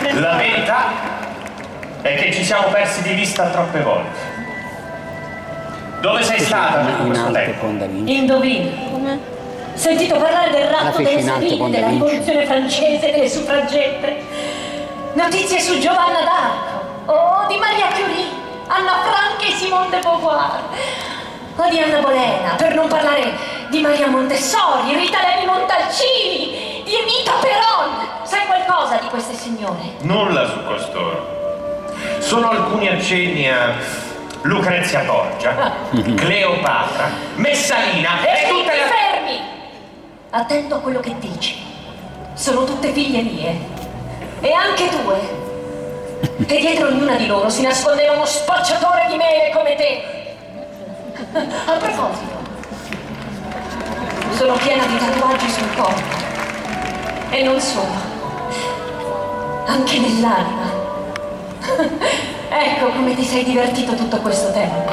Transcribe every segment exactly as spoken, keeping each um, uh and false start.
La verità è che ci siamo persi di vista troppe volte. Dove sei stata per questo tempo? Indovina. Come? Sentito parlare del ratto delle Sabine, della rivoluzione francese, delle suffragette. Notizie su Giovanna d'Arco, o di Maria Curie, Anna Frank e Simone de Beauvoir, o di Anna Bolena, per non parlare di Maria Montessori, Rita Levi Montalcini, di Evita Peron. Sai qualcosa di queste signore? Nulla su costoro. Sono alcuni accenni a Lucrezia Borgia, Cleopatra, Messalina e, e tutte le... fermi! Attento a quello che dici. Sono tutte figlie mie. E anche tue. E dietro ognuna di loro si nascondeva uno spacciatore di mele come te. A proposito, sono piena di tatuaggi sul corpo. E non solo. Anche nell'anima. Ecco come ti sei divertito tutto questo tempo.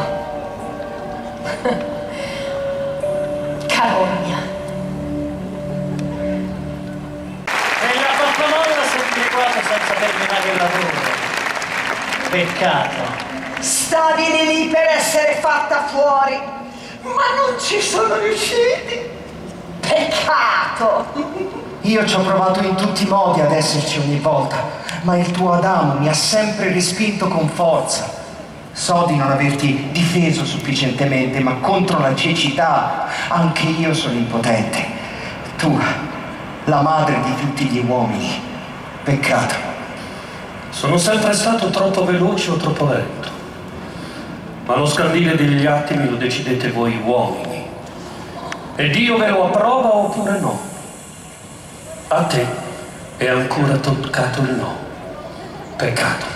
Carogna. E la Coppamolla si è adeguata senza terminare il lavoro. Peccato. Stavi lì lì per essere fatta fuori, ma non ci sono riusciti. Peccato. Io ci ho provato in tutti i modi ad esserci ogni volta, ma il tuo Adamo mi ha sempre respinto con forza. So di non averti difeso sufficientemente, ma contro la cecità anche io sono impotente. Tu, la madre di tutti gli uomini. Peccato. Sono sempre stato troppo veloce o troppo lento, ma lo scandire degli attimi lo decidete voi uomini. E Dio ve lo approva oppure no? A te è ancora toccato il no. Peccato.